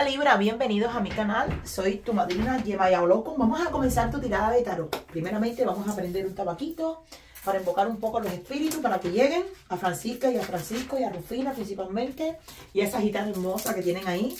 Hola Libra, bienvenidos a mi canal. Soy tu madrina Yemaya Olokun. Vamos a comenzar tu tirada de tarot. Primeramente vamos a prender un tabaquito para invocar un poco los espíritus para que lleguen a Francisca y a Francisco y a Rufina principalmente y a esa gitana hermosa que tienen ahí.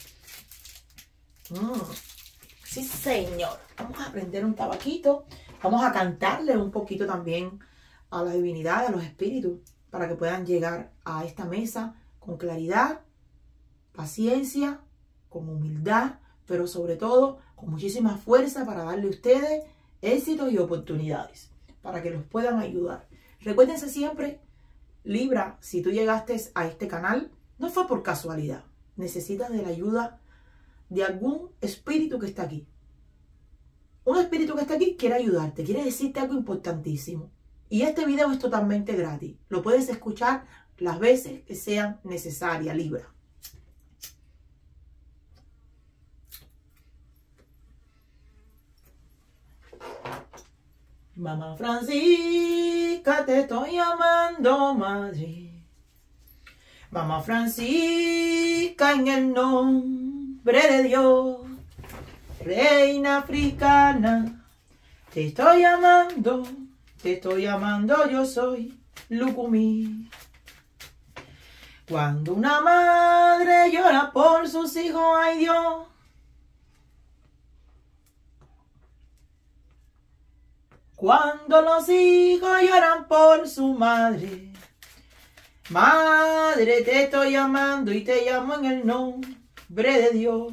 Sí señor, vamos a prender un tabaquito. Vamos a cantarle un poquito también a la divinidad, a los espíritus, para que puedan llegar a esta mesa con claridad, paciencia, con humildad, pero sobre todo con muchísima fuerza para darle a ustedes éxitos y oportunidades, para que los puedan ayudar. Recuérdense siempre, Libra, si tú llegaste a este canal, no fue por casualidad. Necesitas de la ayuda de algún espíritu que está aquí. Un espíritu que está aquí quiere ayudarte, quiere decirte algo importantísimo. Y este video es totalmente gratis. Lo puedes escuchar las veces que sean necesarias, Libra. Mamá Francisca, te estoy llamando madre. Mamá Francisca, en el nombre de Dios, reina africana, te estoy llamando, yo soy Lucumí. Cuando una madre llora por sus hijos, ay Dios, cuando los hijos lloran por su madre, madre, te estoy llamando y te llamo en el nombre de Dios.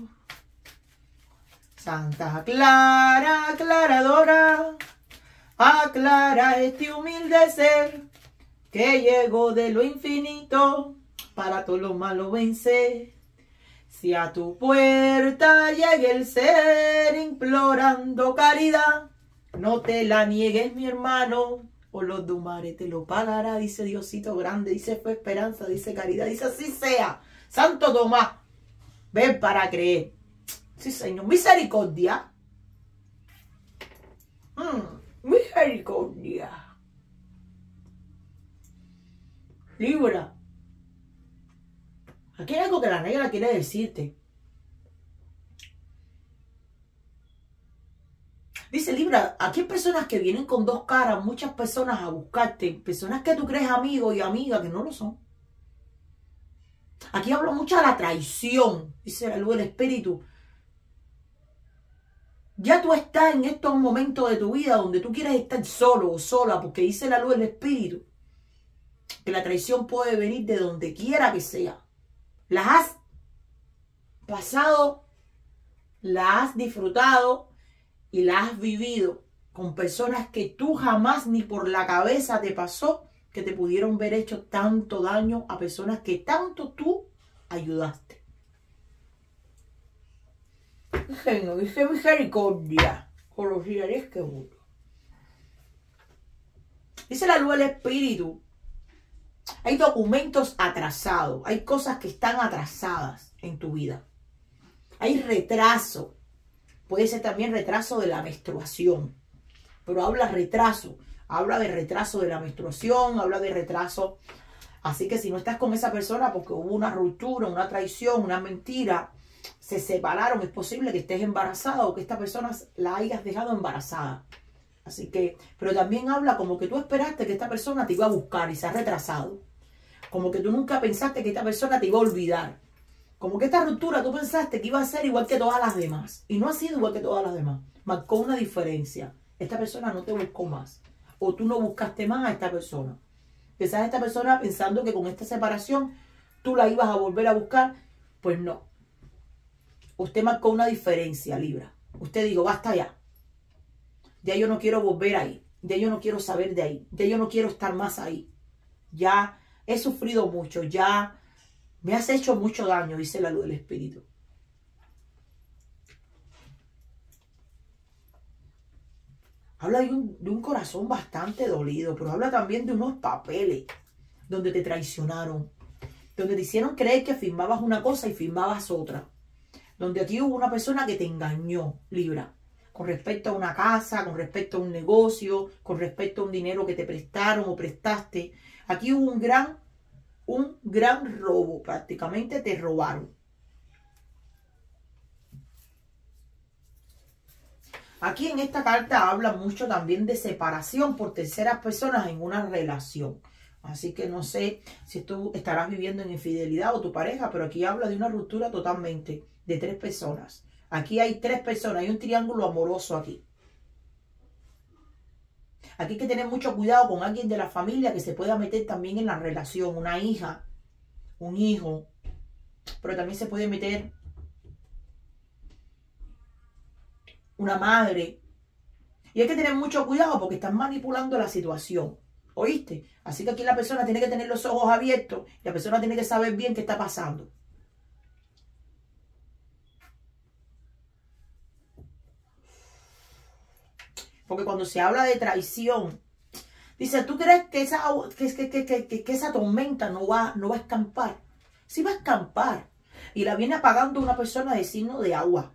Santa Clara, aclaradora, aclara este humilde ser que llegó de lo infinito para todo lo malo vencer. Si a tu puerta llegue el ser implorando caridad, no te la niegues, mi hermano, o los Dumares te lo pagará, dice Diosito grande, dice fue esperanza, dice caridad, dice así sea. Santo Tomás, ven para creer. Sí, Señor, misericordia. Misericordia. Libra, aquí hay algo que la negra quiere decirte. Dice Libra, aquí hay personas que vienen con dos caras, muchas personas a buscarte, personas que tú crees amigos y amigas que no lo son. Aquí habla mucho de la traición, dice la luz del espíritu. Ya tú estás en estos momentos de tu vida donde tú quieres estar solo o sola, porque dice la luz del espíritu que la traición puede venir de donde quiera que sea. Las has pasado, la has disfrutado y la has vivido con personas que tú jamás ni por la cabeza te pasó que te pudieron ver hecho tanto daño a personas que tanto tú ayudaste. Señor, dice misericordia, con los días que muero. Dice la luz del espíritu, hay documentos atrasados, hay cosas que están atrasadas en tu vida. Hay retraso. Puede ser también retraso de la menstruación, pero habla retraso, habla de retraso de la menstruación, habla de retraso. Así que si no estás con esa persona porque hubo una ruptura, una traición, una mentira, se separaron, es posible que estés embarazada o que esta persona la hayas dejado embarazada. Así que, pero también habla como que tú esperaste que esta persona te iba a buscar y se ha retrasado. Como que tú nunca pensaste que esta persona te iba a olvidar. Como que esta ruptura tú pensaste que iba a ser igual que todas las demás. Y no ha sido igual que todas las demás. Marcó una diferencia. Esta persona no te buscó más. O tú no buscaste más a esta persona. Quizás esta persona pensando que con esta separación tú la ibas a volver a buscar. Pues no. Usted marcó una diferencia, Libra. Usted dijo, basta ya. Ya yo no quiero volver ahí. Ya yo no quiero saber de ahí. Ya yo no quiero estar más ahí. Ya he sufrido mucho. Ya me has hecho mucho daño, dice la luz del espíritu. Habla de un corazón bastante dolido, pero habla también de unos papeles donde te traicionaron, donde te hicieron creer que firmabas una cosa y firmabas otra. Donde aquí hubo una persona que te engañó, Libra, con respecto a una casa, con respecto a un negocio, con respecto a un dinero que te prestaron o prestaste. Aquí hubo un gran robo, prácticamente te robaron. Aquí en esta carta habla mucho también de separación por terceras personas en una relación. Así que no sé si tú estarás viviendo en infidelidad o tu pareja, pero aquí habla de una ruptura totalmente de 3 personas. Aquí hay 3 personas, hay un triángulo amoroso aquí. Aquí hay que tener mucho cuidado con alguien de la familia que se pueda meter también en la relación, una hija, un hijo, pero también se puede meter una madre. Y hay que tener mucho cuidado porque están manipulando la situación. ¿Oíste? Así que aquí la persona tiene que tener los ojos abiertos y la persona tiene que saber bien qué está pasando. Porque cuando se habla de traición, dice, ¿tú crees que esa tormenta no va a escampar? Sí va a escampar. Y la viene apagando una persona de signo de agua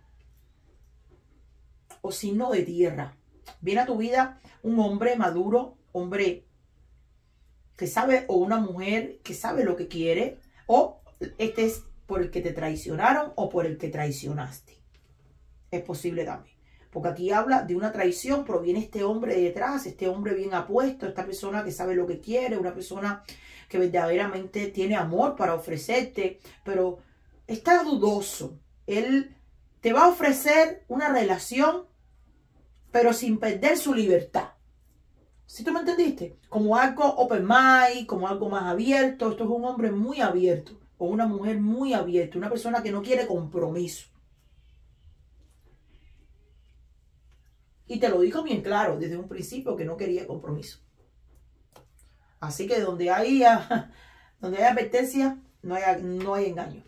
o signo de tierra. Viene a tu vida un hombre maduro, hombre que sabe, o una mujer que sabe lo que quiere, o este es por el que te traicionaron o por el que traicionaste. Es posible también. Porque aquí habla de una traición, pero viene este hombre detrás, este hombre bien apuesto, esta persona que sabe lo que quiere, una persona que verdaderamente tiene amor para ofrecerte, pero está dudoso. Él te va a ofrecer una relación, pero sin perder su libertad. ¿Sí tú me entendiste? Como algo open mind, como algo más abierto. Esto es un hombre muy abierto o una mujer muy abierta, una persona que no quiere compromiso. Y te lo dijo bien claro desde un principio que no quería compromiso. Así que donde hay advertencia, no hay engaño.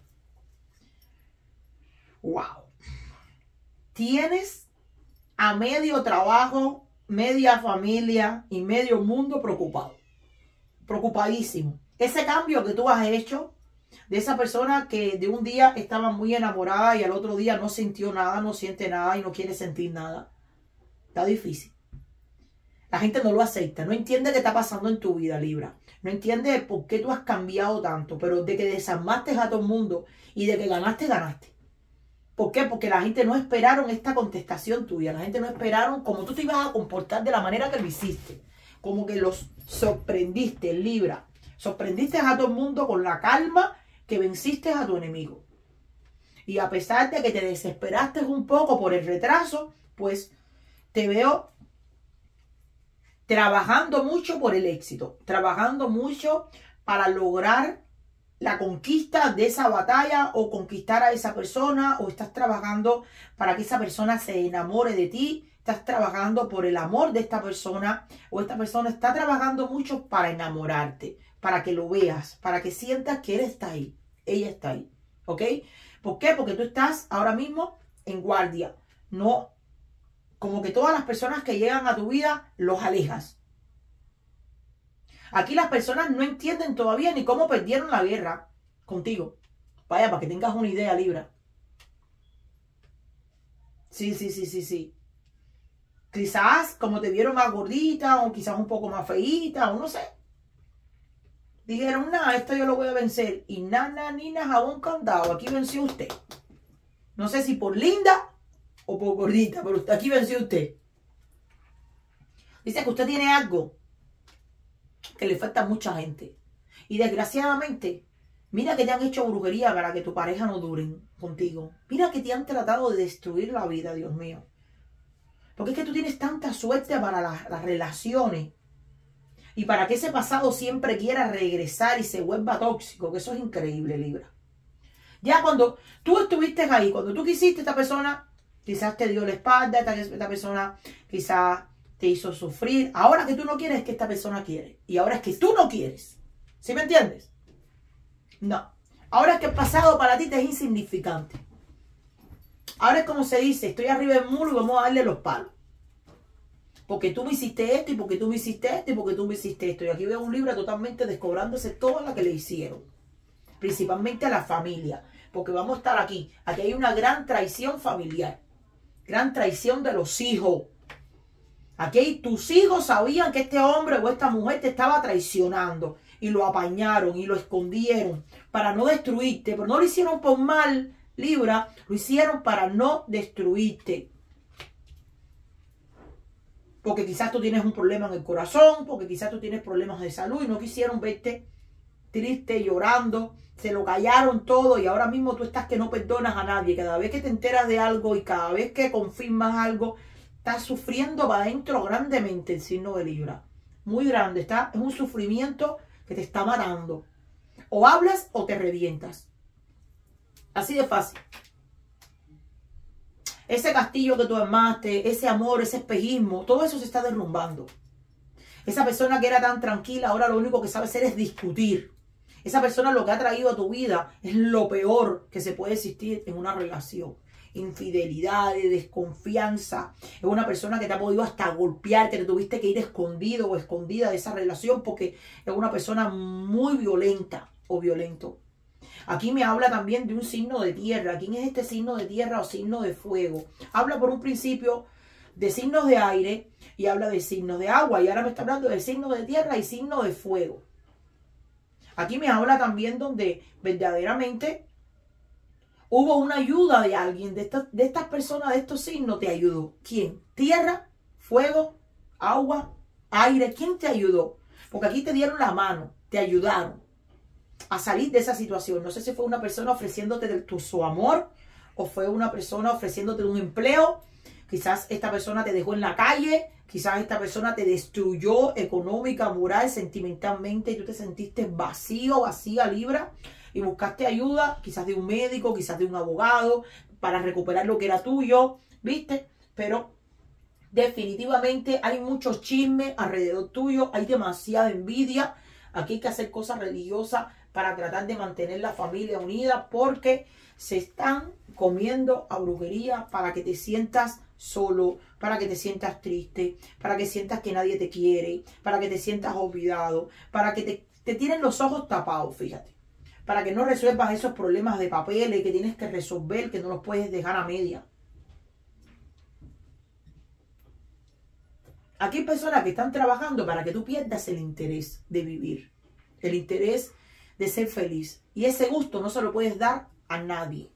¡Wow! Tienes a medio trabajo, media familia y medio mundo preocupado. Preocupadísimo. Ese cambio que tú has hecho de esa persona que de un día estaba muy enamorada y al otro día no sintió nada, no siente nada y no quiere sentir nada. Está difícil. La gente no lo acepta, no entiende qué está pasando en tu vida, Libra. No entiende por qué tú has cambiado tanto, pero de que desarmaste a todo el mundo y de que ganaste, ganaste. ¿Por qué? Porque la gente no esperaron esta contestación tuya. La gente no esperaron cómo tú te ibas a comportar de la manera que lo hiciste. Como que los sorprendiste, Libra. Sorprendiste a todo el mundo con la calma que venciste a tu enemigo. Y a pesar de que te desesperaste un poco por el retraso, pues te veo trabajando mucho por el éxito. Trabajando mucho para lograr la conquista de esa batalla o conquistar a esa persona, o estás trabajando para que esa persona se enamore de ti, estás trabajando por el amor de esta persona, o esta persona está trabajando mucho para enamorarte, para que lo veas, para que sientas que él está ahí, ella está ahí, ¿ok? ¿Por qué? Porque tú estás ahora mismo en guardia, no, como que todas las personas que llegan a tu vida los alejas. Aquí las personas no entienden todavía ni cómo perdieron la guerra contigo. Vaya, para que tengas una idea, Libra. Sí. Quizás como te vieron más gordita o quizás un poco más feíta o no sé. Dijeron, nada, esto yo lo voy a vencer. Y nana, nina, jabón candado. Aquí venció usted. No sé si por linda o por gordita, pero aquí venció usted. Dice que usted tiene algo que le falta a mucha gente. Y desgraciadamente, mira que te han hecho brujería para que tu pareja no dure contigo. Mira que te han tratado de destruir la vida, Dios mío. Porque es que tú tienes tanta suerte para las relaciones. Y para que ese pasado siempre quiera regresar y se vuelva tóxico. Que eso es increíble, Libra. Ya cuando tú estuviste ahí, cuando tú quisiste, esta persona quizás te dio la espalda, esta persona quizás te hizo sufrir. Ahora que tú no quieres, es que esta persona quiere. Y ahora es que tú no quieres. ¿Sí me entiendes? No. Ahora es que el pasado para ti te es insignificante. Ahora es como se dice, estoy arriba del muro y vamos a darle los palos. Porque tú me hiciste esto y porque tú me hiciste esto y porque tú me hiciste esto. Y aquí veo un Libra totalmente descobrándose todo lo que le hicieron. Principalmente a la familia. Porque vamos a estar aquí. Aquí hay una gran traición familiar. Gran traición de los hijos. Aquí tus hijos sabían que este hombre o esta mujer te estaba traicionando y lo apañaron y lo escondieron para no destruirte, pero no lo hicieron por mal, Libra, lo hicieron para no destruirte. porque quizás tú tienes un problema en el corazón, porque quizás tú tienes problemas de salud y no quisieron verte triste, llorando, se lo callaron todo y ahora mismo tú estás que no perdonas a nadie. Cada vez que te enteras de algo y cada vez que confirmas algo, estás sufriendo para adentro grandemente el signo de Libra. Muy grande, es un sufrimiento que te está matando. O hablas o te revientas. Así de fácil. Ese castillo que tú armaste, ese amor, ese espejismo, todo eso se está derrumbando. Esa persona que era tan tranquila, ahora lo único que sabe hacer es discutir. Esa persona lo que ha traído a tu vida es lo peor que se puede existir en una relación. Infidelidad, desconfianza. Es una persona que te ha podido hasta golpear, que te tuviste que ir escondido o escondida de esa relación porque es una persona muy violenta o violento. Aquí me habla también de un signo de tierra. ¿Quién es este signo de tierra o signo de fuego? Habla por un principio de signos de aire y habla de signos de agua. Y ahora me está hablando de signos de tierra y signos de fuego. Aquí me habla también donde verdaderamente hubo una ayuda de alguien, de estas personas, de estos signos, te ayudó. ¿Quién? Tierra, fuego, agua, aire. ¿Quién te ayudó? Porque aquí te dieron la mano, te ayudaron a salir de esa situación. No sé si fue una persona ofreciéndote su amor o fue una persona ofreciéndote un empleo. Quizás esta persona te dejó en la calle, quizás esta persona te destruyó económica, moral, sentimentalmente y tú te sentiste vacío, vacía, Libra, y buscaste ayuda, quizás de un médico, quizás de un abogado, para recuperar lo que era tuyo, ¿viste? Pero definitivamente hay muchos chismes alrededor tuyo, hay demasiada envidia. Aquí hay que hacer cosas religiosas para tratar de mantener la familia unida porque se están comiendo a brujería para que te sientas solo, para que te sientas triste, para que sientas que nadie te quiere, para que te sientas olvidado, para que te tienen los ojos tapados, fíjate, para que no resuelvas esos problemas de papeles que tienes que resolver, que no los puedes dejar a media. Aquí hay personas que están trabajando para que tú pierdas el interés de vivir, el interés de ser feliz. Y ese gusto no se lo puedes dar a nadie.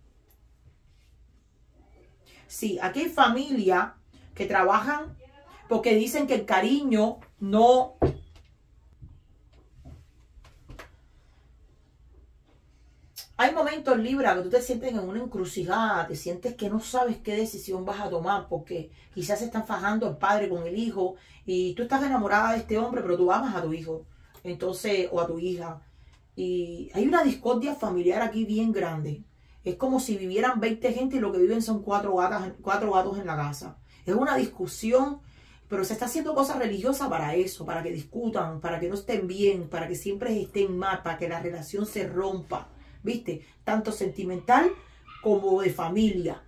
Sí, aquí hay familias que trabajan porque dicen que el cariño no... Hay momentos, Libra, que tú te sientes en una encrucijada, te sientes que no sabes qué decisión vas a tomar porque quizás se están fajando el padre con el hijo y tú estás enamorada de este hombre, pero tú amas a tu hijo, entonces, o a tu hija. Y hay una discordia familiar aquí bien grande. Es como si vivieran 20 gente y lo que viven son cuatro gatos en la casa. Es una discusión, pero se está haciendo cosas religiosas para eso, para que discutan, para que no estén bien, para que siempre estén mal, para que la relación se rompa. ¿Viste? Tanto sentimental como de familia.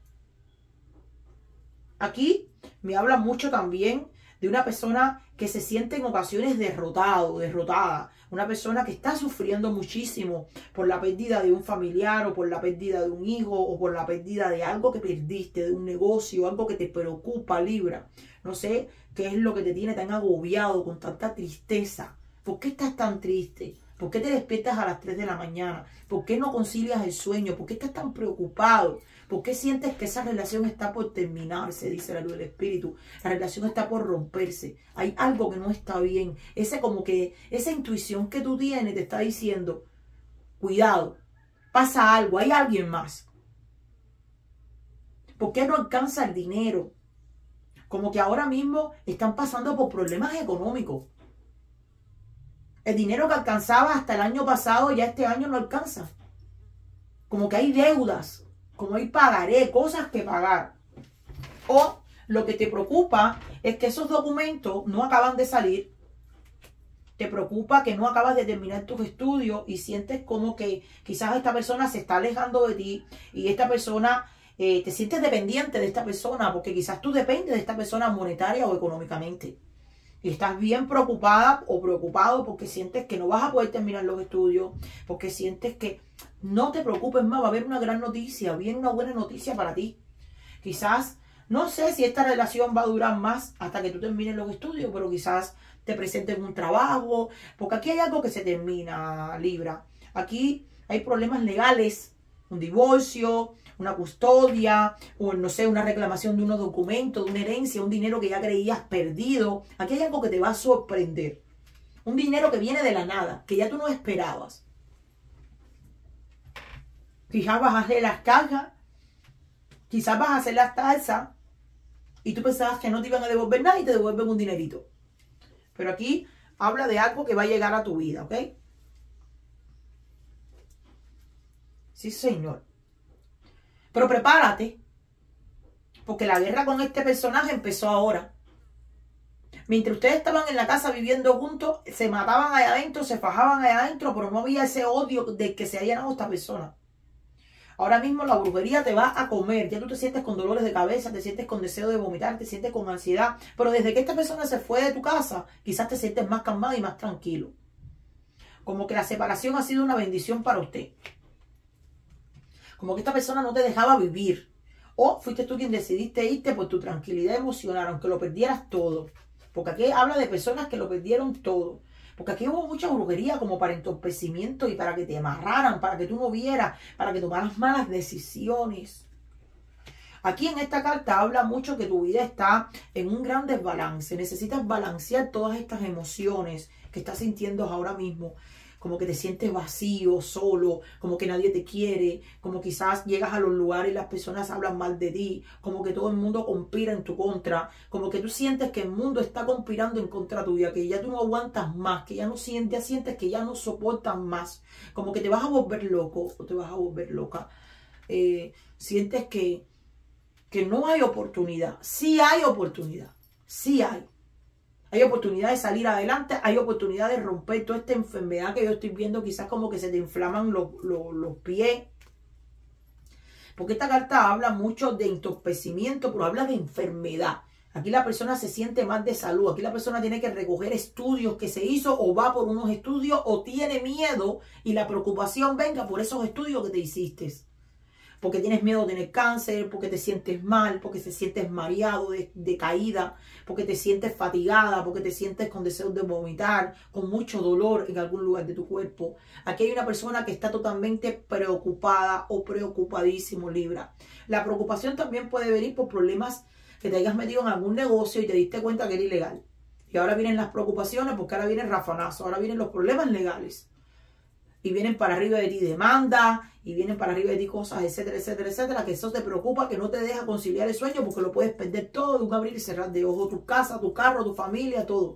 Aquí me habla mucho también de una persona que se siente en ocasiones derrotado, derrotada. Una persona que está sufriendo muchísimo por la pérdida de un familiar o por la pérdida de un hijo o por la pérdida de algo que perdiste, de un negocio, algo que te preocupa, Libra. No sé qué es lo que te tiene tan agobiado, con tanta tristeza. ¿Por qué estás tan triste? ¿Por qué te despiertas a las 3 de la mañana? ¿Por qué no concilias el sueño? ¿Por qué estás tan preocupado? ¿Por qué sientes que esa relación está por terminarse? Dice la luz del espíritu. La relación está por romperse. Hay algo que no está bien. Esa intuición que tú tienes te está diciendo, cuidado, pasa algo, hay alguien más. ¿Por qué no alcanza el dinero? Como que ahora mismo están pasando por problemas económicos. El dinero que alcanzaba hasta el año pasado, ya este año no alcanza. Como que hay deudas, como hay pagaré, cosas que pagar. O lo que te preocupa es que esos documentos no acaban de salir. Te preocupa que no acabas de terminar tus estudios y sientes como que quizás esta persona se está alejando de ti y esta persona, te sientes dependiente de esta persona porque quizás tú dependes de esta persona monetaria o económicamente. Y estás bien preocupada o preocupado porque sientes que no vas a poder terminar los estudios, porque sientes que no te preocupes más, va a haber una gran noticia, viene una buena noticia para ti. Quizás, no sé si esta relación va a durar más hasta que tú termines los estudios, pero quizás te presenten un trabajo, porque aquí hay algo que se termina, Libra. Aquí hay problemas legales, un divorcio, una custodia, o no sé, una reclamación de unos documentos, de una herencia, un dinero que ya creías perdido. Aquí hay algo que te va a sorprender. Un dinero que viene de la nada, que ya tú no esperabas. Quizás vas a hacer las cajas, quizás vas a hacer las tasas, y tú pensabas que no te iban a devolver nada y te devuelven un dinerito. Pero aquí habla de algo que va a llegar a tu vida, ¿ok? Sí, señor. Pero prepárate, porque la guerra con este personaje empezó ahora. Mientras ustedes estaban en la casa viviendo juntos, se mataban allá adentro, se fajaban allá adentro, pero no había ese odio de que se haya llenado esta persona. Ahora mismo la brujería te va a comer. Ya tú te sientes con dolores de cabeza, te sientes con deseo de vomitar, te sientes con ansiedad. Pero desde que esta persona se fue de tu casa, quizás te sientes más calmado y más tranquilo. Como que la separación ha sido una bendición para usted. Como que esta persona no te dejaba vivir. O fuiste tú quien decidiste irte por tu tranquilidad emocional, aunque lo perdieras todo. Porque aquí habla de personas que lo perdieron todo. Porque aquí hubo mucha brujería como para entorpecimiento y para que te amarraran, para que tú no vieras, para que tomaras malas decisiones. Aquí en esta carta habla mucho que tu vida está en un gran desbalance. Necesitas balancear todas estas emociones que estás sintiendo ahora mismo. Como que te sientes vacío, solo, como que nadie te quiere, como quizás llegas a los lugares y las personas hablan mal de ti, como que todo el mundo conspira en tu contra, como que tú sientes que el mundo está conspirando en contra tuya, que ya tú no aguantas más, que ya no sientes que ya no soportas más, como que te vas a volver loco o te vas a volver loca. Sientes que no hay oportunidad. Sí hay oportunidad, sí hay. Hay oportunidad de salir adelante, hay oportunidad de romper toda esta enfermedad que yo estoy viendo, quizás como que se te inflaman los pies. Porque esta carta habla mucho de entorpecimiento, pero habla de enfermedad. Aquí la persona se siente mal de salud, aquí la persona tiene que recoger estudios que se hizo o va por unos estudios o tiene miedo y la preocupación venga por esos estudios que te hiciste. Porque tienes miedo de tener cáncer, porque te sientes mal, porque te sientes mareado, decaída, porque te sientes fatigada, porque te sientes con deseos de vomitar, con mucho dolor en algún lugar de tu cuerpo. Aquí hay una persona que está totalmente preocupada o preocupadísimo, Libra. La preocupación también puede venir por problemas que te hayas metido en algún negocio y te diste cuenta que era ilegal. Y ahora vienen las preocupaciones porque ahora viene el rafanazo, ahora vienen los problemas legales. Y vienen para arriba de ti demandas, y vienen para arriba de ti cosas, etcétera, etcétera, etcétera, que eso te preocupa, que no te deja conciliar el sueño porque lo puedes perder todo de un abrir y cerrar de ojos, tu casa, tu carro, tu familia, todo.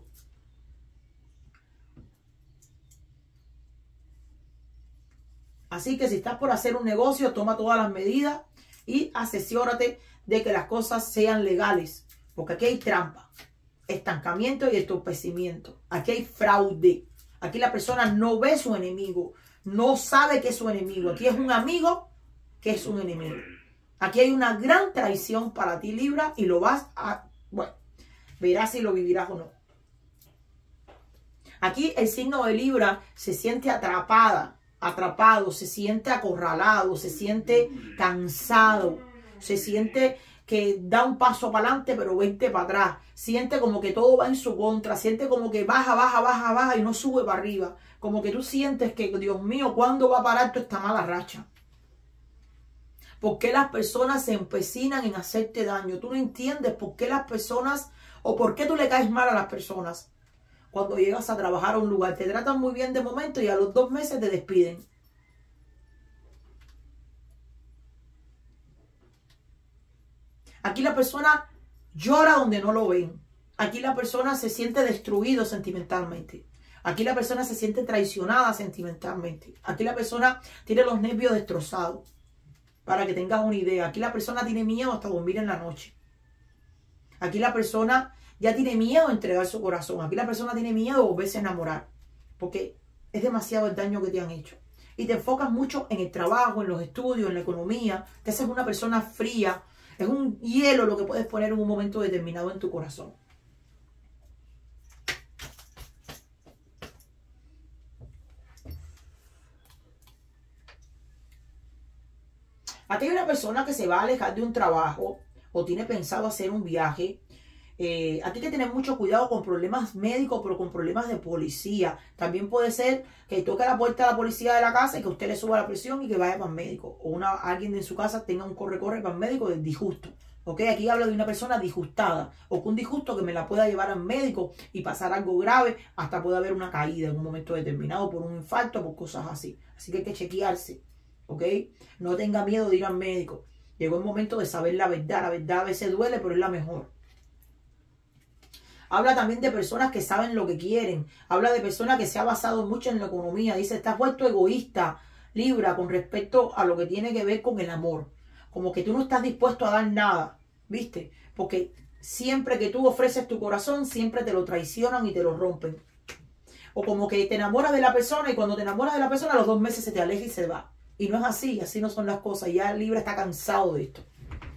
Así que si estás por hacer un negocio, toma todas las medidas y asesórate de que las cosas sean legales, porque aquí hay trampa, estancamiento y entorpecimiento. Aquí hay fraude. Aquí la persona no ve su enemigo, no sabe que es su enemigo. Aquí es un amigo que es un enemigo. Aquí hay una gran traición para ti, Libra, y lo vas a... Bueno, verás si lo vivirás o no. Aquí el signo de Libra se siente atrapado, se siente acorralado, se siente cansado, se siente que da un paso para adelante pero 20 para atrás, siente como que todo va en su contra, siente como que baja y no sube para arriba, como que tú sientes que, Dios mío, ¿cuándo va a parar toda esta mala racha? ¿Por qué las personas se empecinan en hacerte daño? Tú no entiendes por qué las personas, o por qué tú le caes mal a las personas. Cuando llegas a trabajar a un lugar, te tratan muy bien de momento y a los 2 meses te despiden. Aquí la persona llora donde no lo ven. Aquí la persona se siente destruido sentimentalmente. Aquí la persona se siente traicionada sentimentalmente. Aquí la persona tiene los nervios destrozados. Para que tengas una idea. Aquí la persona tiene miedo hasta dormir en la noche. Aquí la persona ya tiene miedo de entregar su corazón. Aquí la persona tiene miedo de volverse a enamorar. Porque es demasiado el daño que te han hecho. Y te enfocas mucho en el trabajo, en los estudios, en la economía. Te haces una persona fría. Es un hielo lo que puedes poner en un momento determinado en tu corazón. Aquí hay una persona que se va a alejar de un trabajo o tiene pensado hacer un viaje Aquí hay que tener mucho cuidado con problemas médicos, pero con problemas de policía. También puede ser que toque la puerta de la policía de la casa y que usted le suba la presión y que vaya para el médico. O alguien en su casa tenga un corre-corre para el médico del disgusto. ¿Ok? Aquí hablo de una persona disgustada o con un disgusto que me la pueda llevar al médico y pasar algo grave, hasta puede haber una caída en un momento determinado por un infarto, por cosas así. Así que hay que chequearse. ¿Ok? No tenga miedo de ir al médico. Llegó el momento de saber la verdad. La verdad a veces duele, pero es la mejor. Habla también de personas que saben lo que quieren. Habla de personas que se ha basado mucho en la economía. Dice, estás vuelto egoísta, Libra, con respecto a lo que tiene que ver con el amor. Como que tú no estás dispuesto a dar nada, ¿viste? Porque siempre que tú ofreces tu corazón, siempre te lo traicionan y te lo rompen. O como que te enamoras de la persona y cuando te enamoras de la persona, a los 2 meses se te aleja y se va. Y no es así, así no son las cosas. Ya Libra está cansado de esto.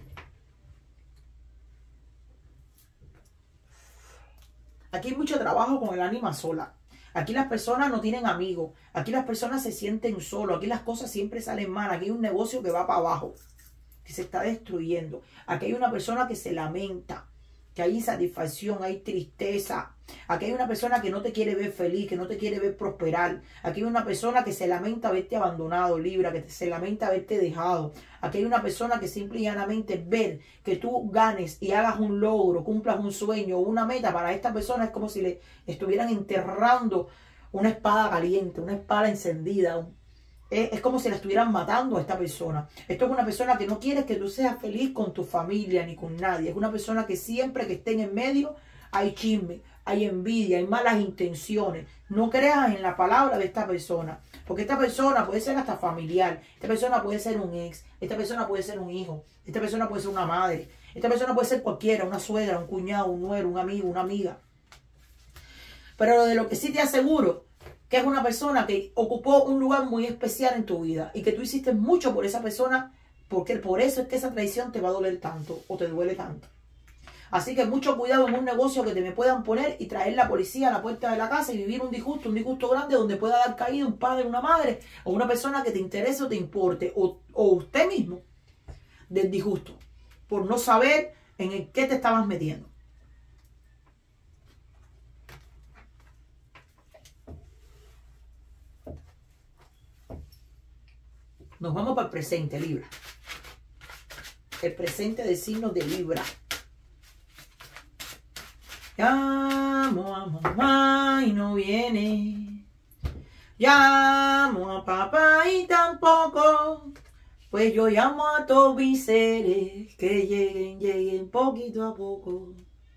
Aquí hay mucho trabajo con el ánima sola. Aquí las personas no tienen amigos. Aquí las personas se sienten solos. Aquí las cosas siempre salen mal. Aquí hay un negocio que va para abajo, que se está destruyendo. Aquí hay una persona que se lamenta, que hay insatisfacción, hay tristeza. Aquí hay una persona que no te quiere ver feliz, que no te quiere ver prosperar. Aquí hay una persona que se lamenta verte abandonado, Libra, que se lamenta verte dejado. Aquí hay una persona que simple y llanamente ver que tú ganes y hagas un logro, cumplas un sueño o una meta. Para esta persona es como si le estuvieran enterrando una espada caliente, una espada encendida. Es como si la estuvieran matando a esta persona. Esto es una persona que no quiere que tú seas feliz con tu familia ni con nadie. Es una persona que siempre que esté en el medio hay chisme, hay envidia, hay malas intenciones. No creas en la palabra de esta persona. Porque esta persona puede ser hasta familiar. Esta persona puede ser un ex. Esta persona puede ser un hijo. Esta persona puede ser una madre. Esta persona puede ser cualquiera. Una suegra, un cuñado, un nuero, un amigo, una amiga. Pero de lo que sí te aseguro, que es una persona que ocupó un lugar muy especial en tu vida y que tú hiciste mucho por esa persona, porque por eso es que esa traición te va a doler tanto o te duele tanto. Así que mucho cuidado en un negocio que te me puedan poner y traer la policía a la puerta de la casa y vivir un disgusto grande donde pueda dar caída un padre, una madre o una persona que te interese o te importe o usted mismo del disgusto por no saber en el qué te estabas metiendo. Nos vamos para el presente, Libra. El presente del signo de Libra. Llamo a mamá y no viene. Llamo a papá y tampoco. Pues yo llamo a todos mis seres que lleguen poquito a poco.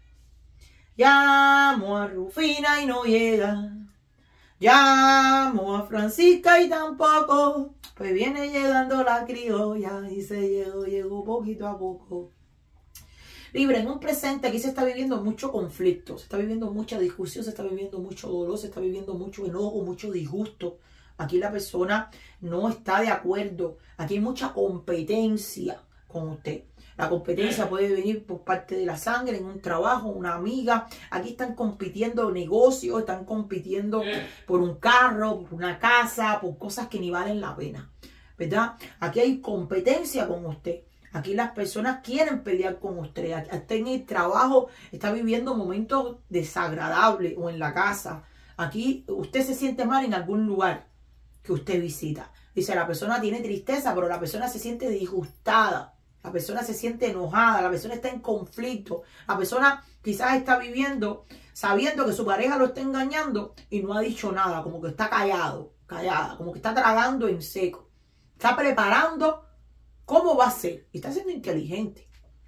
Llamo a Rufina y no llega. Llamo a Francisca y tampoco. Pues viene llegando la criolla y se llegó poquito a poco. Libra, en un presente aquí se está viviendo mucho conflicto, se está viviendo mucha discusión, se está viviendo mucho dolor, se está viviendo mucho enojo, mucho disgusto. Aquí la persona no está de acuerdo. Aquí hay mucha competencia con usted. La competencia puede venir por parte de la sangre, en un trabajo, una amiga. Aquí están compitiendo negocios, están compitiendo por un carro, por una casa, por cosas que ni valen la pena, ¿verdad? Aquí hay competencia con usted. Aquí las personas quieren pelear con usted. Hasta en el trabajo está viviendo momentos desagradables o en la casa. Aquí usted se siente mal en algún lugar que usted visita. Dice, la persona tiene tristeza, pero la persona se siente disgustada. La persona se siente enojada, la persona está en conflicto. La persona quizás está viviendo sabiendo que su pareja lo está engañando y no ha dicho nada, como que está callada, como que está tragando en seco. Está preparando cómo va a ser y está siendo inteligente.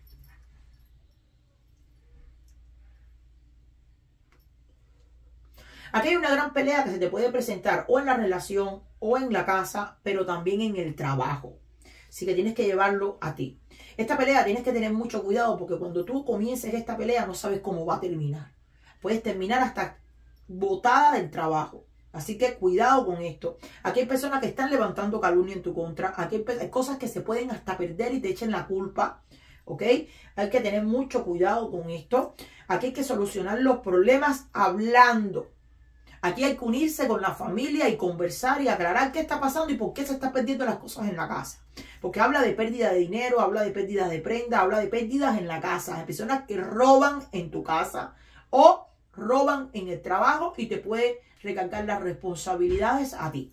Aquí hay una gran pelea que se te puede presentar o en la relación o en la casa, pero también en el trabajo. Así que tienes que llevarlo a ti. Esta pelea tienes que tener mucho cuidado porque cuando tú comiences esta pelea no sabes cómo va a terminar. Puedes terminar hasta botada del trabajo. Así que cuidado con esto. Aquí hay personas que están levantando calumnia en tu contra. Aquí hay cosas que se pueden hasta perder y te echen la culpa. ¿Ok? Hay que tener mucho cuidado con esto. Aquí hay que solucionar los problemas hablando. Aquí hay que unirse con la familia y conversar y aclarar qué está pasando y por qué se están perdiendo las cosas en la casa. Porque habla de pérdida de dinero, habla de pérdidas de prenda, habla de pérdidas en la casa. Hay personas que roban en tu casa o roban en el trabajo y te puede recargar las responsabilidades a ti.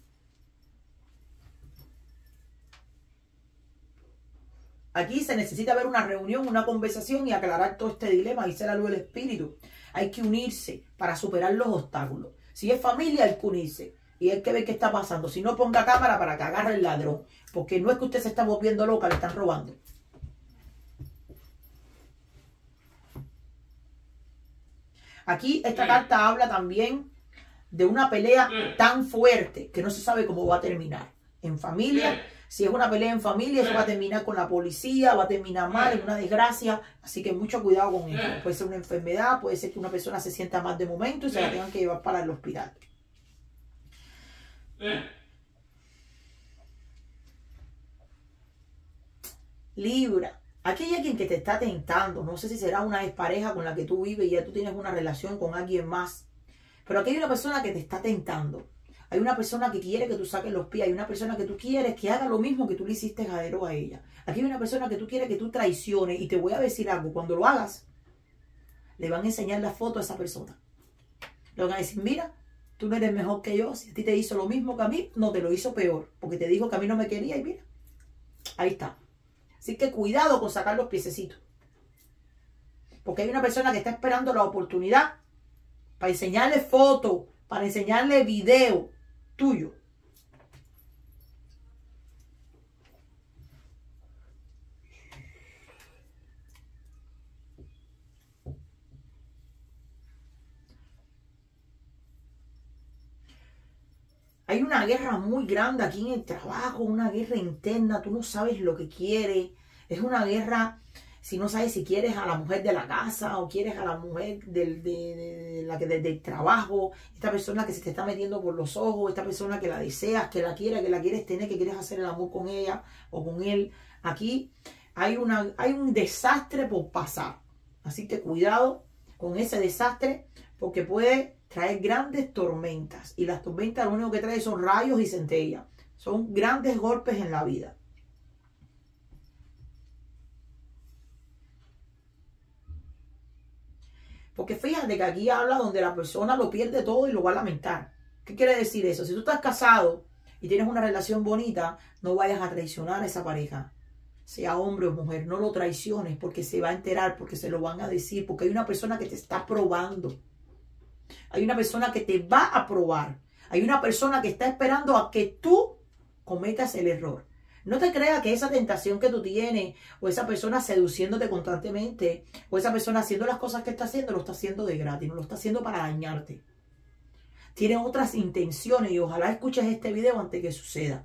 Aquí se necesita ver una reunión, una conversación y aclarar todo este dilema, dice la luz del espíritu. Hay que unirse para superar los obstáculos. Si es familia, hay que unirse. Y hay que ver qué está pasando. Si no, ponga cámara para que agarre el ladrón. Porque no es que usted se está volviendo loca, le están robando. Aquí esta carta habla también de una pelea tan fuerte que no se sabe cómo va a terminar. En familia, si es una pelea en familia, eso va a terminar con la policía, va a terminar mal, en una desgracia. Así que mucho cuidado con esto. Puede ser una enfermedad, puede ser que una persona se sienta mal de momento y se la tengan que llevar para el hospital. Libra. Aquí hay alguien que te está tentando. No sé si será una expareja con la que tú vives y ya tú tienes una relación con alguien más. Pero aquí hay una persona que te está tentando. Hay una persona que quiere que tú saques los pies. Hay una persona que tú quieres que haga lo mismo que tú le hiciste a ella. Aquí hay una persona que tú quieres que tú traiciones. Y te voy a decir algo. Cuando lo hagas, le van a enseñar la foto a esa persona. Le van a decir, mira, tú no eres mejor que yo. Si a ti te hizo lo mismo que a mí, no, te lo hizo peor. Porque te dijo que a mí no me quería y mira. Ahí está. Así que cuidado con sacar los piececitos. Porque hay una persona que está esperando la oportunidad para enseñarle fotos, para enseñarle video tuyo. Hay una guerra muy grande aquí en el trabajo, una guerra interna, tú no sabes lo que quieres. Es una guerra, si no sabes si quieres a la mujer de la casa o quieres a la mujer del trabajo. Esta persona que se te está metiendo por los ojos, esta persona que la deseas, que la quieres tener, que quieres hacer el amor con ella o con él. Aquí hay un desastre por pasar. Así que cuidado con ese desastre porque puede trae grandes tormentas. Y las tormentas lo único que trae son rayos y centellas. Son grandes golpes en la vida. Porque fíjate que aquí habla donde la persona lo pierde todo y lo va a lamentar. ¿Qué quiere decir eso? Si tú estás casado y tienes una relación bonita, no vayas a traicionar a esa pareja. Sea hombre o mujer, no lo traiciones porque se va a enterar, porque se lo van a decir, porque hay una persona que te está probando. Hay una persona que te va a probar. Hay una persona que está esperando a que tú cometas el error. No te creas que esa tentación que tú tienes, o esa persona seduciéndote constantemente, o esa persona haciendo las cosas que está haciendo, lo está haciendo de gratis, no lo está haciendo para dañarte. Tiene otras intenciones y ojalá escuches este video antes que suceda.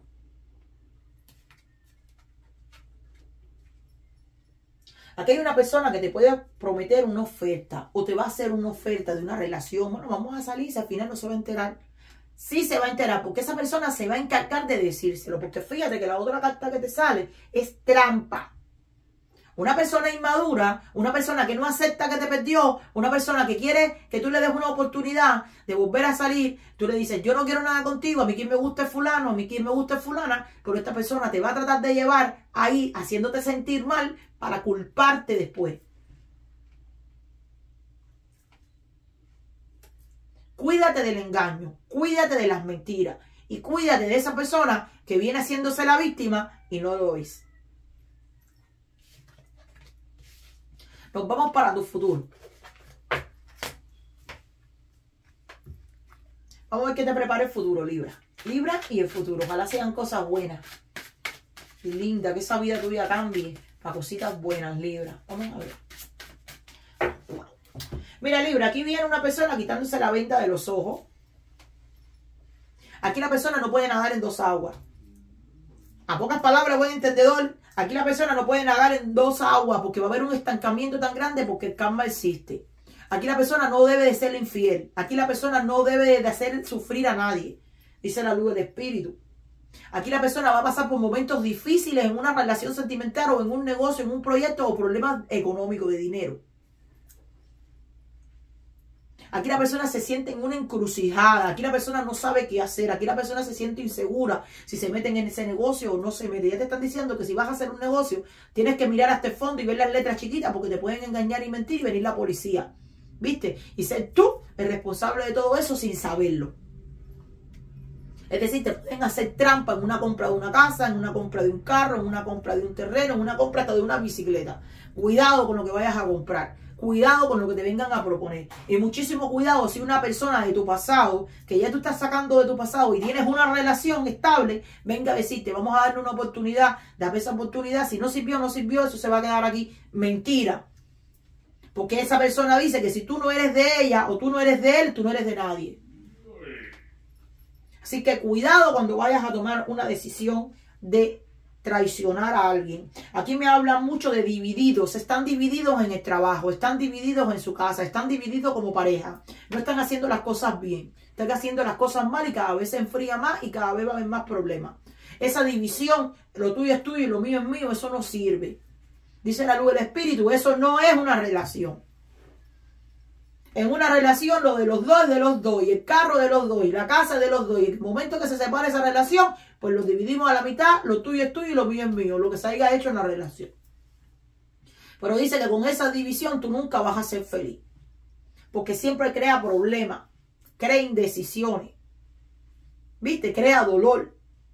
Aquí hay una persona que te puede prometer una oferta o te va a hacer una oferta de una relación. Bueno, vamos a salir, si al final no se va a enterar. Sí se va a enterar porque esa persona se va a encargar de decírselo. Porque fíjate que la otra carta que te sale es trampa. Una persona inmadura, una persona que no acepta que te perdió, una persona que quiere que tú le des una oportunidad de volver a salir, tú le dices, yo no quiero nada contigo, a mí quien me gusta es fulano, a mí quien me gusta es fulana, pero esta persona te va a tratar de llevar ahí haciéndote sentir mal para culparte después. Cuídate del engaño, cuídate de las mentiras y cuídate de esa persona que viene haciéndose la víctima y no lo es. Nos vamos para tu futuro. Vamos a ver qué te prepara el futuro, Libra. Libra y el futuro. Ojalá sean cosas buenas y lindas. Que esa vida tuya cambie para cositas buenas, Libra. Vamos a ver. Mira, Libra, aquí viene una persona quitándose la venda de los ojos. Aquí la persona no puede nadar en dos aguas. A pocas palabras, buen entendedor, aquí la persona no puede nadar en dos aguas porque va a haber un estancamiento tan grande porque el karma existe. Aquí la persona no debe de ser infiel. Aquí la persona no debe de hacer sufrir a nadie, dice la luz del espíritu. Aquí la persona va a pasar por momentos difíciles en una relación sentimental o en un negocio, en un proyecto o problemas económicos de dinero. Aquí la persona se siente en una encrucijada. Aquí la persona no sabe qué hacer. Aquí la persona se siente insegura si se meten en ese negocio o no se mete. Ya te están diciendo que si vas a hacer un negocio, tienes que mirar hasta el fondo y ver las letras chiquitas porque te pueden engañar y mentir y venir la policía. ¿Viste? Y ser tú el responsable de todo eso sin saberlo. Es decir, te pueden hacer trampa en una compra de una casa, en una compra de un carro, en una compra de un terreno, en una compra hasta de una bicicleta. Cuidado con lo que vayas a comprar. Cuidado con lo que te vengan a proponer. Y muchísimo cuidado si una persona de tu pasado, que ya tú estás sacando de tu pasado y tienes una relación estable, venga a decirte, vamos a darle una oportunidad, dame esa oportunidad. Si no sirvió, no sirvió, eso se va a quedar aquí. Mentira. Porque esa persona dice que si tú no eres de ella o tú no eres de él, tú no eres de nadie. Así que cuidado cuando vayas a tomar una decisión de traicionar a alguien. Aquí me hablan mucho de divididos. Están divididos en el trabajo, están divididos en su casa, están divididos como pareja. No están haciendo las cosas bien. Están haciendo las cosas mal y cada vez se enfría más y cada vez va a haber más problemas. Esa división, lo tuyo es tuyo y lo mío es mío, eso no sirve. Dice la luz del espíritu, eso no es una relación. En una relación lo de los dos es de los dos, y el carro de los dos, y la casa de los dos, y el momento que se separa esa relación, pues lo dividimos a la mitad, lo tuyo es tuyo y lo mío es mío, lo que se haya hecho en la relación. Pero dice que con esa división tú nunca vas a ser feliz, porque siempre crea problemas, crea indecisiones, ¿viste? Crea dolor.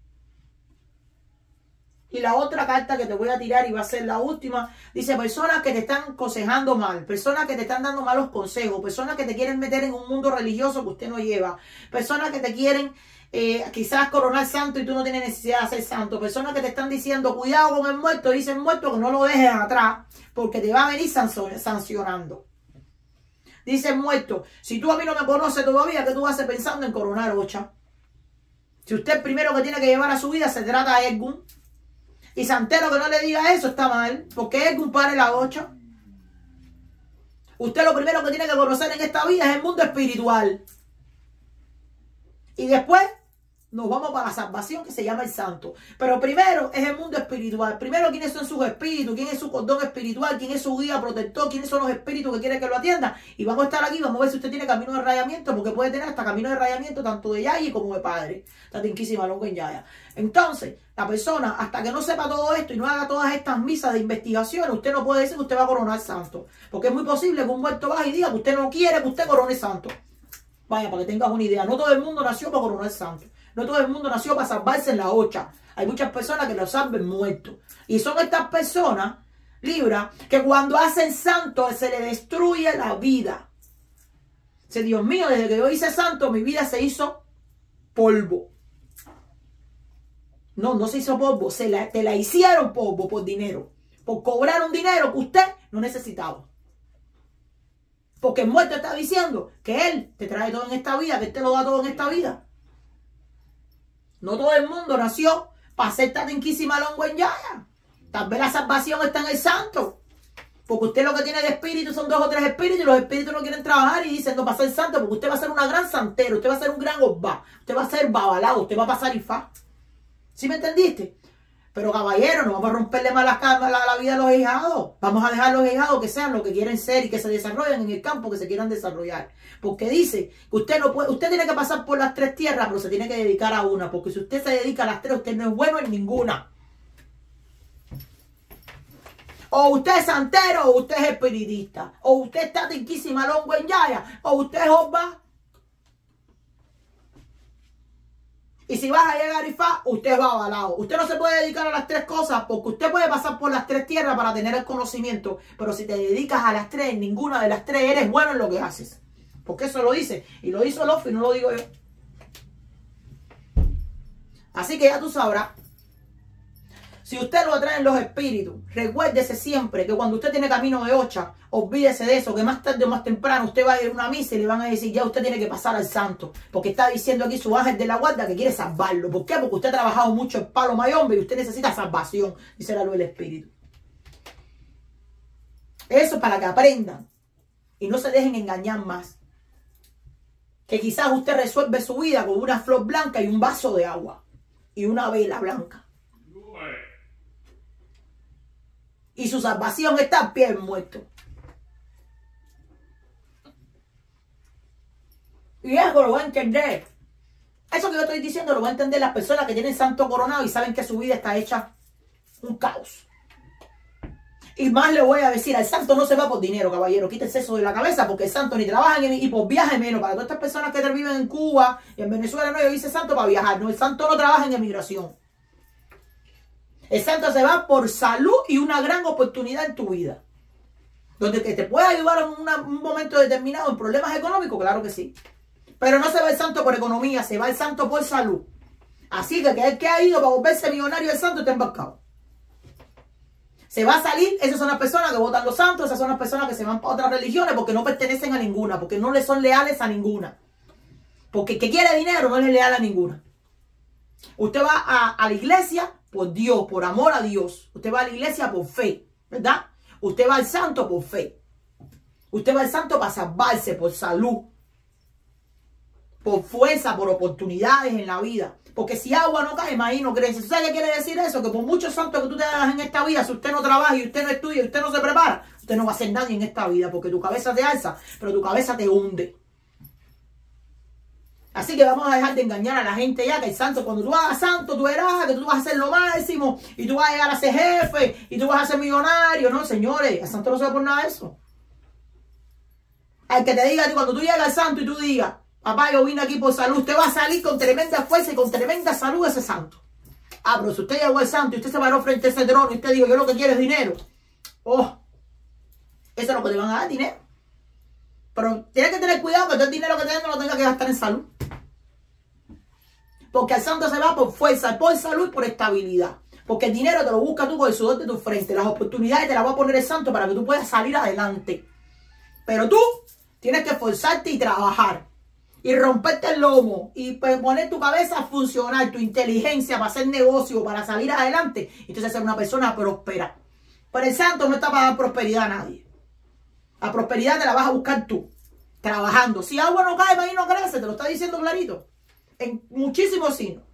Y la otra carta que te voy a tirar y va a ser la última, dice personas que te están aconsejando mal, personas que te están dando malos consejos, personas que te quieren meter en un mundo religioso que usted no lleva, personas que te quieren quizás coronar santo y tú no tienes necesidad de ser santo, personas que te están diciendo cuidado con el muerto, dicen muerto que no lo dejes atrás porque te va a venir sancionando. Dice muerto, si tú a mí no me conoces todavía, ¿qué tú vas a hacer pensando en coronar ocha? Si usted el primero que tiene que llevar a su vida se trata de Edgun, y santero que no le diga eso está mal, porque es compadre la ocha. Usted lo primero que tiene que conocer en esta vida es el mundo espiritual. Y después nos vamos para la salvación que se llama el santo. Pero primero es el mundo espiritual. Primero quiénes son sus espíritus, quién es su cordón espiritual, quién es su guía protector, quiénes son los espíritus que quieren que lo atiendan. Y vamos a estar aquí, vamos a ver si usted tiene camino de rayamiento, porque puede tener hasta camino de rayamiento tanto de Yayi como de padre. Está tinquísima longa en Yaya. Entonces, la persona, hasta que no sepa todo esto y no haga todas estas misas de investigación, usted no puede decir que usted va a coronar santo. Porque es muy posible que un muerto baje y diga que usted no quiere que usted corone santo. Vaya, para que tengas una idea. No todo el mundo nació para coronar santo. No todo el mundo nació para salvarse en la ocha. Hay muchas personas que lo salven muertos. Y son estas personas, Libra, que cuando hacen santo se le destruye la vida. Dice, Dios mío, desde que yo hice santo, mi vida se hizo polvo. No, no se hizo polvo. Te la hicieron polvo por dinero. Por cobrar un dinero que usted no necesitaba. Porque el muerto está diciendo que él te trae todo en esta vida, que él te lo da todo en esta vida. No todo el mundo nació para ser tan inquísima longo en Yaya. Tal vez la salvación está en el santo. Porque usted lo que tiene de espíritu son 2 o 3 espíritus y los espíritus no quieren trabajar y dicen no va a ser santo porque usted va a ser una gran santera, usted va a ser un gran obba, usted va a ser babalado, usted va a pasar ifá. ¿Sí me entendiste? Pero caballero, no vamos a romperle más la vida a los hijados. Vamos a dejar a los hijados que sean lo que quieren ser y que se desarrollen en el campo que se quieran desarrollar. Porque dice que usted no puede, usted tiene que pasar por las 3 tierras, pero se tiene que dedicar a una. Porque si usted se dedica a las 3, usted no es bueno en ninguna. O usted es santero, o usted es espiritista. O usted está tinquísima longo en Yaya, o usted es obba. Y si vas a llegar a Ifá, usted va avalado. Usted no se puede dedicar a las 3 cosas porque usted puede pasar por las 3 tierras para tener el conocimiento. Pero si te dedicas a las 3, en ninguna de las 3 eres bueno en lo que haces. Porque eso lo dice. Y lo hizo Lofi, no lo digo yo. Así que ya tú sabrás. Si usted lo atraen los espíritus, recuérdese siempre que cuando usted tiene camino de ocha, olvídese de eso, que más tarde o más temprano usted va a ir a una misa y le van a decir, ya usted tiene que pasar al santo. Porque está diciendo aquí su ángel de la guarda que quiere salvarlo. ¿Por qué? Porque usted ha trabajado mucho el palo mayombe y usted necesita salvación, dice la luz del espíritu. Eso es para que aprendan y no se dejen engañar más. Que quizás usted resuelve su vida con una flor blanca y un vaso de agua y una vela blanca. Y su salvación está al pie del muerto. Y eso lo va a entender. Eso que yo estoy diciendo lo van a entender las personas que tienen santo coronado y saben que su vida está hecha un caos. Y más le voy a decir, al santo no se va por dinero, caballero. Quítese eso de la cabeza, porque el santo ni trabaja y por viaje menos. Para todas estas personas que viven en Cuba y en Venezuela, no, yo hice santo para viajar. No, el santo no trabaja en emigración. El santo se va por salud y una gran oportunidad en tu vida. Donde que te pueda ayudar en un momento determinado en problemas económicos, claro que sí. Pero no se va el santo por economía, se va el santo por salud. Así que el que ha ido para volverse millonario el santo está embarcado. Se va a salir, esas son las personas que votan los santos, esas son las personas que se van para otras religiones porque no pertenecen a ninguna, porque no le son leales a ninguna. Porque el que quiere dinero no es leal a ninguna. Usted va a la iglesia por Dios, por amor a Dios. Usted va a la iglesia por fe, ¿verdad? Usted va al santo por fe. Usted va al santo para salvarse, por salud, por fuerza, por oportunidades en la vida. Porque si agua no cae, maíz no crece. ¿Sabe qué quiere decir eso? Que por muchos santos que tú te hagas en esta vida, si usted no trabaja y usted no estudia y usted no se prepara, usted no va a ser nadie en esta vida. Porque tu cabeza te alza, pero tu cabeza te hunde. Así que vamos a dejar de engañar a la gente ya, que el santo, cuando tú hagas santo, tú verás que tú vas a ser lo máximo y tú vas a llegar a ser jefe y tú vas a ser millonario. No, señores, el santo no se va por nada de eso. Al que te diga, cuando tú llegas al santo y tú digas, papá, yo vine aquí por salud, usted va a salir con tremenda fuerza y con tremenda salud ese santo. Ah, pero si usted llegó al santo y usted se paró frente a ese trono y usted dijo, yo lo que quiero es dinero. Oh, eso es lo que te van a dar, dinero. Pero tienes que tener cuidado que todo el dinero que tengas no lo tengas que gastar en salud. Porque el santo se va por fuerza, por salud y por estabilidad. Porque el dinero te lo buscas tú con el sudor de tu frente. Las oportunidades te las va a poner el santo para que tú puedas salir adelante. Pero tú tienes que esforzarte y trabajar. Y romperte el lomo. Y poner tu cabeza a funcionar. Tu inteligencia para hacer negocio, para salir adelante. Y entonces ser una persona próspera. Pero el santo no está para dar prosperidad a nadie. La prosperidad te la vas a buscar tú. Trabajando. Si agua no cae, maíz no crece. Te lo está diciendo clarito. En muchísimos signos.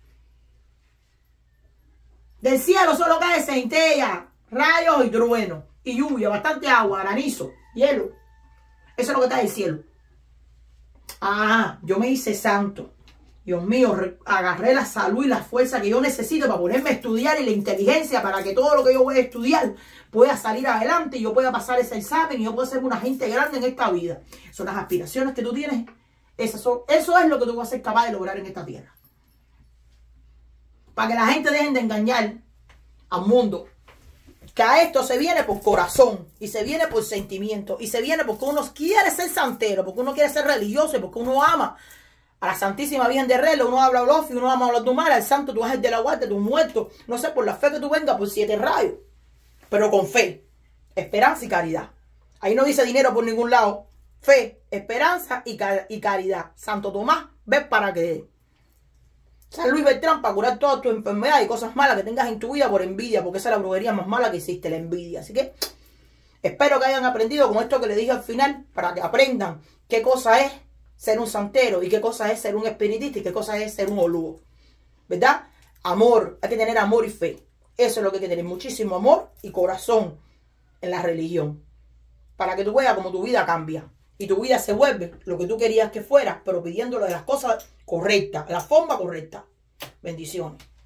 Del cielo solo cae centella, rayos y truenos. Y lluvia, bastante agua, granizo, hielo. Eso es lo que está del cielo. Ah, yo me hice santo. Dios mío, agarré la salud y la fuerza que yo necesito para ponerme a estudiar y la inteligencia para que todo lo que yo voy a estudiar pueda salir adelante y yo pueda pasar ese examen y yo pueda ser una gente grande en esta vida. Son las aspiraciones que tú tienes. Eso es lo que tú vas a ser capaz de lograr en esta tierra. Para que la gente dejen de engañar al mundo. Que a esto se viene por corazón. Y se viene por sentimiento. Y se viene porque uno quiere ser santero. Porque uno quiere ser religioso. Y porque uno ama a la Santísima Virgen de Relo. Uno habla Olofi. Uno ama a los Dumar. Al santo tú vas el de la guardia. Tus muertos. No sé, por la fe que tú vengas. Por 7 rayos. Pero con fe. Esperanza y caridad. Ahí no dice dinero por ningún lado. Fe, esperanza y caridad. Santo Tomás, ves para creer. San Luis Beltrán para curar todas tus enfermedades y cosas malas que tengas en tu vida por envidia, porque esa es la brujería más mala que existe, la envidia. Así que espero que hayan aprendido con esto que les dije al final, para que aprendan qué cosa es ser un santero y qué cosa es ser un espiritista y qué cosa es ser un olugo. ¿Verdad? Amor, hay que tener amor y fe. Eso es lo que hay que tener, muchísimo amor y corazón en la religión. Para que tú veas cómo tu vida cambia. Y tu vida se vuelve lo que tú querías que fuera, pero pidiéndole las cosas correctas, la forma correcta. Bendiciones.